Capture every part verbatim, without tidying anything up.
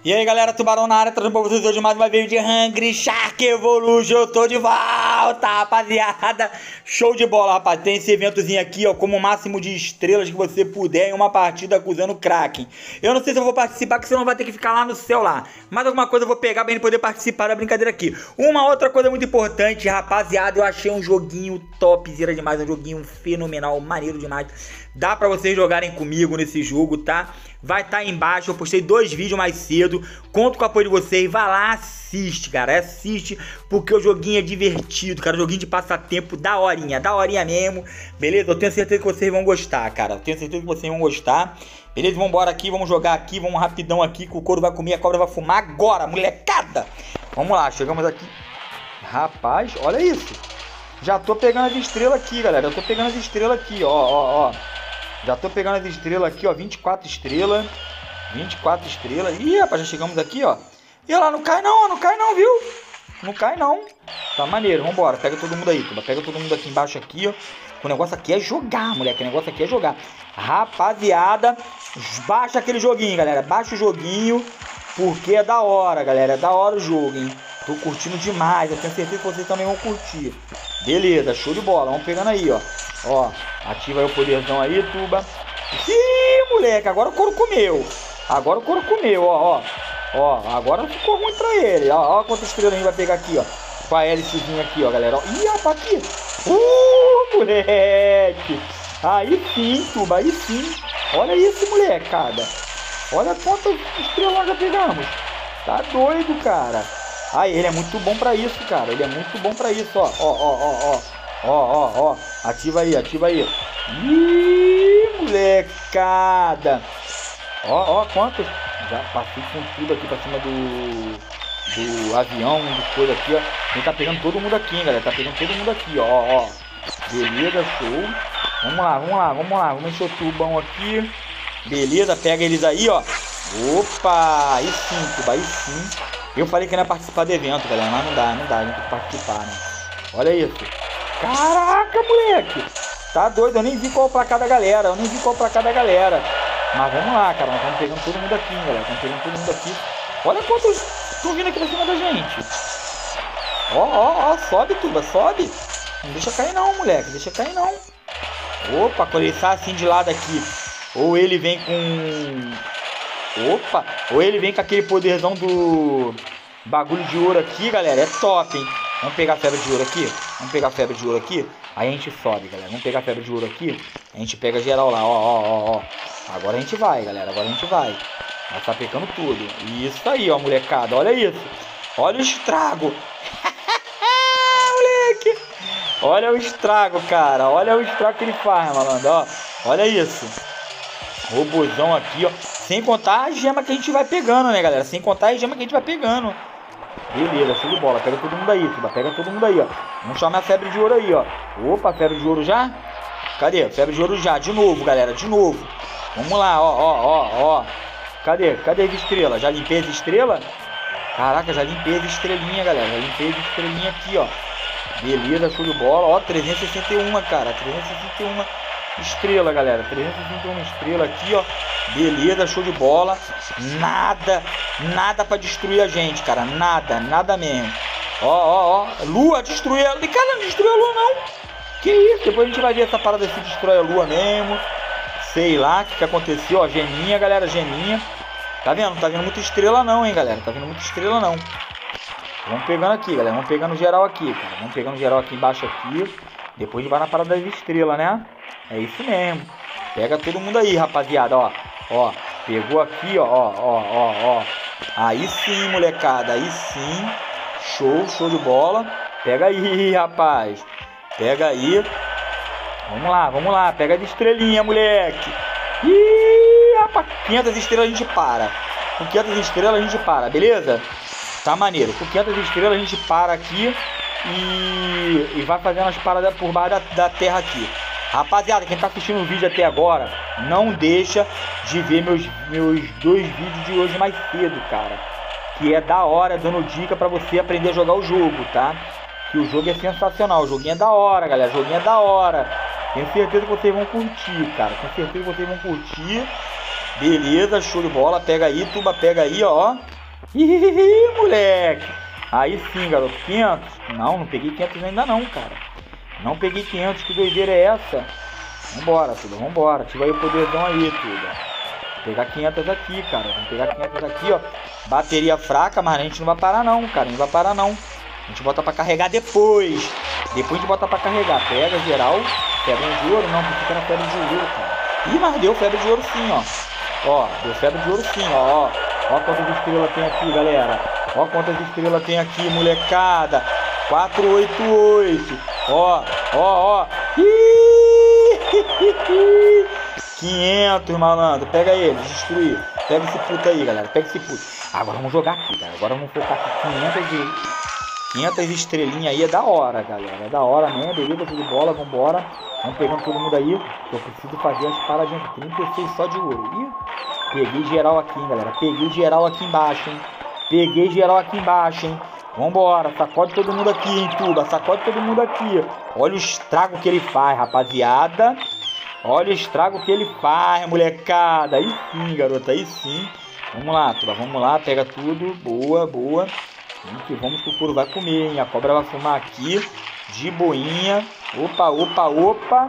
E aí galera, Tubarão na área, trazendo pra vocês hoje mais uma vez de Hungry Shark Evolution. Eu tô de volta, rapaziada. Show de bola, rapaz. Tem esse eventozinho aqui, ó, como o máximo de estrelas que você puder em uma partida acusando o Kraken. Eu não sei se eu vou participar, porque senão vai ter que ficar lá no céu lá. Mas alguma coisa eu vou pegar pra gente poder participar da brincadeira aqui. Uma outra coisa muito importante, rapaziada, eu achei um joguinho topzera demais, um joguinho fenomenal, maneiro demais. Dá pra vocês jogarem comigo nesse jogo, tá? Vai estar tá aí embaixo, eu postei dois vídeos mais cedo. Conto com o apoio de vocês, vai lá, assiste, cara. Assiste, porque o joguinho é divertido, cara. O joguinho de passatempo, da horinha, da horinha mesmo. Beleza? Eu tenho certeza que vocês vão gostar, cara. Eu tenho certeza que vocês vão gostar. Beleza? Vamos embora aqui, vamos jogar aqui, vamos rapidão aqui, que o couro vai comer, a cobra vai fumar agora, molecada. Vamos lá, chegamos aqui. Rapaz, olha isso. Já tô pegando as estrelas aqui, galera. Eu tô pegando as estrelas aqui, ó, ó, ó. Já tô pegando as estrelas aqui, ó, vinte e quatro estrelas, vinte e quatro estrelas. Ih, rapaz, já chegamos aqui, ó. E olha lá, não cai não, não cai não, viu? Não cai não. Tá maneiro, vambora, pega todo mundo aí, tuba. Pega todo mundo aqui embaixo aqui, ó. O negócio aqui é jogar, moleque, o negócio aqui é jogar. Rapaziada, baixa aquele joguinho, galera. Baixa o joguinho, porque é da hora, galera. É da hora o jogo, hein. Tô curtindo demais, eu tenho certeza que vocês também vão curtir. Beleza, show de bola, vamos pegando aí, ó. Ó, ativa aí o poderzão aí, tuba. Ih, moleque, agora o couro comeu. Agora o couro comeu, ó, ó. Ó, agora ficou ruim pra ele. Ó, ó quantas estrelas a gente vai pegar aqui, ó. Com a hélicezinha aqui, ó, galera. Ó. Ih, rapaz, aqui. Uh, moleque. Aí sim, tuba, aí sim. Olha isso, molecada. Olha quantas estrelas já pegamos. Tá doido, cara. Aí, ele é muito bom pra isso, cara. Ele é muito bom pra isso, ó. Ó, ó, ó, ó. Ó, ó, ó. Ativa aí, ativa aí. Ih, molecada. Ó, ó, quantos. Já passei com tudo aqui pra cima do... Do avião, do coisa aqui, ó. A gente tá pegando todo mundo aqui, hein, galera. Tá pegando todo mundo aqui, ó, ó. Beleza, show. Vamos lá, vamos lá, vamos lá. Vamos encher o tubão aqui. Beleza, pega eles aí, ó. Opa, aí sim, tuba, aí sim. Eu falei que não ia participar do evento, galera, mas não dá, não dá, a gente tem que participar, né? Olha isso. Caraca, moleque. Tá doido, eu nem vi qual o placar da galera, eu nem vi qual o placar da galera. Mas vamos lá, cara, nós estamos pegando todo mundo aqui, galera, estamos pegando todo mundo aqui. Olha quantos estão vindo aqui pra cima da gente. Ó, ó, ó, sobe, tuba, sobe. Não deixa cair não, moleque, deixa cair não. Opa, quando ele sai assim de lado aqui, ou ele vem com... Opa, ou ele vem com aquele poderzão do bagulho de ouro aqui, galera, é top, hein? Vamos pegar a febre de ouro aqui, vamos pegar a febre de ouro aqui, aí a gente sobe, galera, vamos pegar a febre de ouro aqui, a gente pega geral lá, ó, ó, ó, ó. Agora a gente vai, galera, agora a gente vai. Nós tá pegando tudo, isso aí, ó, molecada, olha isso, olha o estrago. Moleque, olha o estrago, cara, olha o estrago que ele faz, malandro, ó, olha isso. Robozão aqui, ó. Sem contar a gema que a gente vai pegando, né, galera? Sem contar a gema que a gente vai pegando. Beleza, show de bola. Pega todo mundo aí, tuba. Pega todo mundo aí, ó. Vamos chamar a febre de ouro aí, ó. Opa, febre de ouro já? Cadê? Febre de ouro já. De novo, galera. De novo. Vamos lá, ó, ó, ó, ó. Cadê? Cadê as estrelas? Já limpei as estrelas? Caraca, já limpei as estrelinhas, galera. Já limpei as estrelinhas aqui, ó. Beleza, show de bola. Ó, trezentos e sessenta e um, cara. trezentos e sessenta e um estrela, galera. trezentos e sessenta e uma estrela aqui, ó. Beleza, show de bola. Nada, nada pra destruir a gente, cara. Nada, nada mesmo. Ó, ó, ó. Lua, destruir a... Cara, não destruiu a lua, não. Que isso? Depois a gente vai ver essa parada se destrói a lua mesmo. Sei lá o que, que aconteceu. Ó, geminha, galera, geminha. Tá vendo? Não tá vendo muita estrela não, hein, galera. Tá vendo muita estrela não. Vamos pegando aqui, galera. Vamos pegando geral aqui, cara. Vamos pegando geral aqui embaixo aqui. Depois a gente vai na parada das estrelas, né? É isso mesmo. Pega todo mundo aí, rapaziada, ó. Ó, pegou aqui, ó, ó, ó, ó, ó. Aí sim, molecada, aí sim. Show, show de bola. Pega aí, rapaz. Pega aí. Vamos lá, vamos lá. Pega de estrelinha, moleque. Ih, rapaz, quinhentas estrelas a gente para. Com quinhentas estrelas a gente para, beleza? Tá maneiro. Com quinhentas estrelas a gente para aqui e, e vai fazendo as paradas por baixo da, da terra aqui. Rapaziada, quem tá assistindo o vídeo até agora, não deixa de ver meus, meus dois vídeos de hoje mais cedo, cara. Que é da hora, dando dica pra você aprender a jogar o jogo, tá? Que o jogo é sensacional, o joguinho é da hora, galera, o joguinho é da hora. Tenho certeza que vocês vão curtir, cara, tenho certeza que vocês vão curtir. Beleza, show de bola, pega aí, tuba, pega aí, ó. Ih, moleque. Aí sim, garoto. quinhentos. Não, não peguei quinhentos ainda não, cara. Não peguei quinhentos. Que doideira é essa? Vambora, tudo. Vambora. Ativa aí o poderzão aí, tudo. Vou pegar quinhentos aqui, cara. Vamos pegar quinhentos aqui, ó. Bateria fraca, mas a gente não vai parar não, cara. Não vai parar não. A gente bota pra carregar depois. Depois a gente bota pra carregar. Pega geral. Febre de ouro. Não, porque fica na febre de ouro, cara. Ih, mas deu febre de ouro sim, ó. Ó, deu febre de ouro sim, ó. Ó quantas estrelas tem aqui, galera. Ó quantas estrelas tem aqui, molecada. quatrocentos e oitenta e oito. Ó, ó, ó. quinhentos, malandro. Pega ele, destruir. Pega esse puto aí, galera. Pega esse puto. Agora vamos jogar aqui, galera. Agora vamos focar aqui. quinhentos e... quinhentos estrelinhas aí é da hora, galera. É da hora mesmo. Beleza, tudo de bola. Vambora. Vamos pegando todo mundo aí. Eu preciso fazer as paradinhas. trinta e seis só de ouro. Ih, peguei geral aqui, hein, galera. Peguei geral aqui embaixo, hein. Peguei geral aqui embaixo, hein. Vambora. Sacode todo mundo aqui, hein, Tuba. Sacode todo mundo aqui. Olha o estrago que ele faz, rapaziada. Olha o estrago que ele faz, molecada. Aí sim, garota. Aí sim. Vamos lá, Tuba. Vamos lá. Pega tudo. Boa, boa. Vamos que vamos que o couro vai comer, hein. A cobra vai fumar aqui. De boinha. Opa, opa, opa.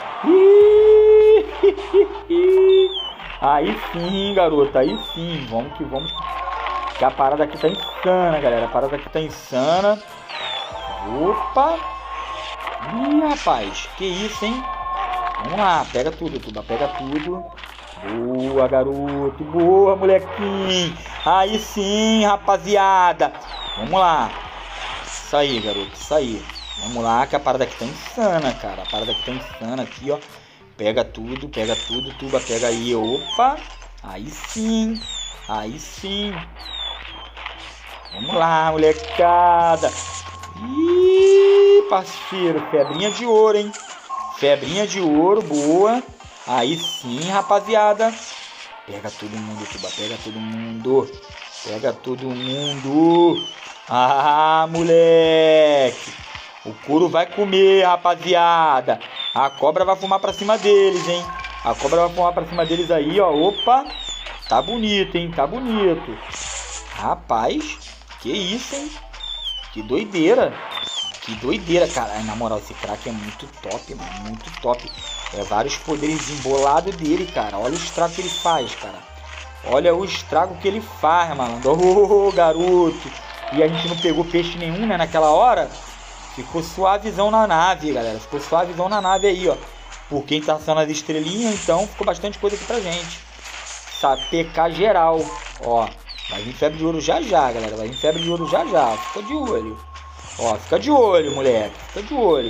Aí sim, garota. Aí sim. Vamos que vamos. Que a parada aqui tá insana, galera. A parada aqui tá insana. Opa. Ih, rapaz. Que isso, hein? Vamos lá. Pega tudo, Tuba. Pega tudo. Boa, garoto. Boa, molequinho. Aí sim, rapaziada. Vamos lá. Isso aí, garoto. Isso aí. Vamos lá, que a parada aqui tá insana, cara. A parada aqui tá insana aqui, ó. Pega tudo, pega tudo, Tuba, pega aí. Opa. Aí sim. Aí sim. Vamos lá, molecada. Ih, parceiro. Febrinha de ouro, hein. Febrinha de ouro, boa. Aí sim, rapaziada. Pega todo mundo, Tuba. Pega todo mundo. Pega todo mundo. Ah, moleque. O couro vai comer, rapaziada. A cobra vai fumar pra cima deles, hein. A cobra vai fumar pra cima deles aí, ó. Opa. Tá bonito, hein. Tá bonito. Rapaz. Que isso, hein. Que doideira. Que doideira, cara. Na moral, esse crack é muito top, mano. Muito top. É vários poderes embolados dele, cara. Olha o estrago que ele faz, cara. Olha o estrago que ele faz, mano. Ô, oh, garoto. E a gente não pegou peixe nenhum, né, naquela hora. Ficou suavizão na nave, galera. Ficou suavizão na nave aí, ó. Por quem tá sendo as estrelinhas, então ficou bastante coisa aqui pra gente. Sapecar geral. Ó, vai vir febre de ouro já já, galera. Vai vir febre de ouro já já. Fica de olho. Ó, fica de olho, moleque. Fica de olho.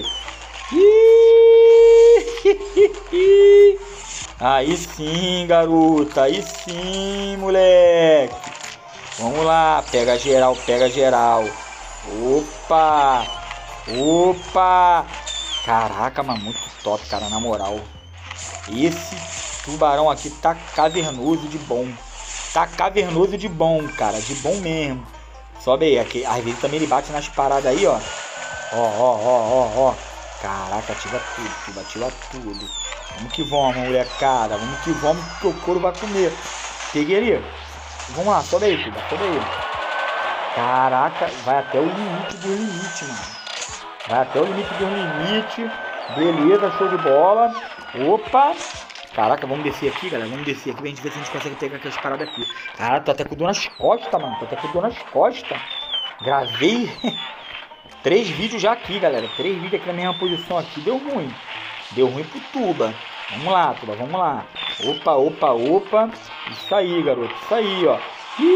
Aí sim, garota. Aí sim, moleque. Vamos lá. Pega geral, pega geral. Opa. Opa. Caraca, mano, muito top, cara, na moral. Esse tubarão aqui tá cavernoso de bom. Tá cavernoso de bom, cara, de bom mesmo. Sobe aí, aqui. Às vezes também ele bate nas paradas aí, ó. Ó, ó, ó, ó, ó. Caraca, ativa tudo, tudo, ativa tudo. Vamos que vamos, molecada. Vamos que vamos, que o couro vai comer. Peguei ali. Vamos lá, sobe aí, tudo, sobe aí. Caraca, vai até o limite do limite, mano. Vai até o limite do limite. Beleza, show de bola. Opa. Caraca, vamos descer aqui, galera. Vamos descer aqui pra gente ver se a gente consegue pegar aquelas paradas aqui. Cara, tô até com dor nas costas, mano. Tô até com dor nas costas. Gravei três vídeos já aqui, galera. Três vídeos aqui na mesma posição aqui. Deu ruim. Deu ruim pro Tuba. Vamos lá, Tuba. Vamos lá. Opa, opa, opa. Isso aí, garoto. Isso aí, ó.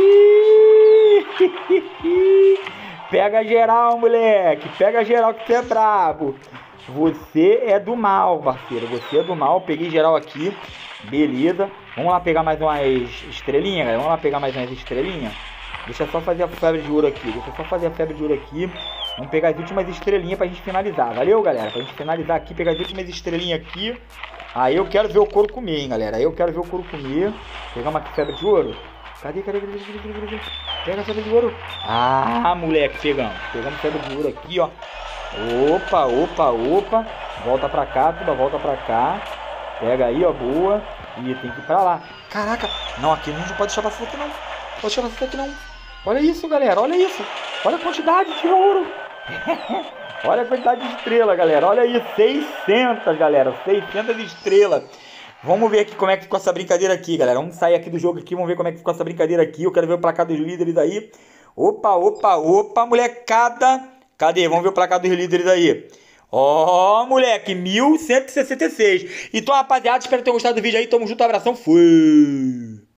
Pega geral, moleque. Pega geral que você é brabo. Você é do mal, parceiro. Você é do mal. Peguei geral aqui. Beleza. Vamos lá pegar mais umas estrelinhas, galera. Vamos lá pegar mais umas estrelinhas. Deixa eu só fazer a febre de ouro aqui. Deixa eu só fazer a febre de ouro aqui. Vamos pegar as últimas estrelinhas pra gente finalizar. Valeu, galera? Pra gente finalizar aqui. Pegar as últimas estrelinhas aqui. Aí eu quero ver o couro comer, hein, galera. Aí eu quero ver o couro comer. Pegar uma febre de ouro. Cadê, cadê, cadê, cadê, cadê, cadê? Pega a febre de ouro. Ah, moleque, pegamos. Pegamos febre de ouro aqui, ó. Opa, opa, opa. Volta pra cá, Tuba, volta pra cá. Pega aí, ó, boa. E tem que ir pra lá. Caraca. Não, aqui não pode deixar pra frente, não. Pode deixar pra frente, não. Olha isso, galera, olha isso. Olha a quantidade de ouro. Olha a quantidade de estrela, galera. Olha aí, seiscentas, galera. seiscentas estrelas. Vamos ver aqui como é que ficou essa brincadeira aqui, galera. Vamos sair aqui do jogo aqui, vamos ver como é que ficou essa brincadeira aqui. Eu quero ver o placar dos líderes aí. Opa, opa, opa, molecada. Cadê? Vamos ver o placar dos líderes aí. Ó, oh, moleque, mil cento e sessenta e seis. Então, rapaziada, espero que tenham gostado do vídeo aí. Tamo junto, abração, fui!